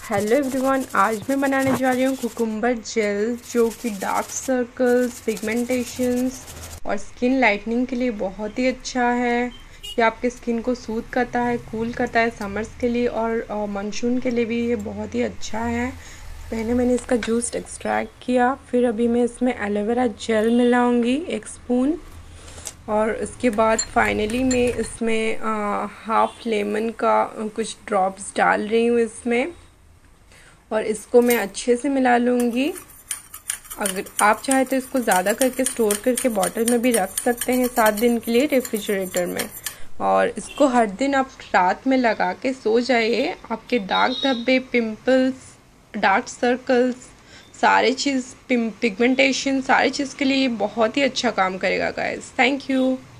Hello everyone, आज मैं बनाने जा रही हूँ कुकुम्बर जेल, जो कि डार्क सर्कल्स, पिगमेंटेशंस और स्किन लाइटनिंग के लिए बहुत ही अच्छा है। ये आपके स्किन को सूद करता है, कूल करता है समर्स के लिए और मानसून के लिए भी ये बहुत ही अच्छा है। पहले मैंने इसका जूस एक्सट्रैक्ट किया, फिर अभी मैं इसमें एलोवेरा जेल मिलाऊंगी 1 स्पून, और उसके बाद फाइनली मैं इसमें हाफ लेमन का कुछ ड्रॉप्स डाल रही हूँ इसमें, और इसको मैं अच्छे से मिला लूँगी। अगर आप चाहे तो इसको ज़्यादा करके स्टोर करके बॉटल में भी रख सकते हैं 7 दिन के लिए रेफ्रिजरेटर में। और इसको हर दिन आप रात में लगा के सो जाइए, आपके दाग धब्बे, पिंपल्स, डार्क सर्कल्स, सारे चीज़, पिगमेंटेशन, सारी चीज़ के लिए ये बहुत ही अच्छा काम करेगा गाइस। Thank you.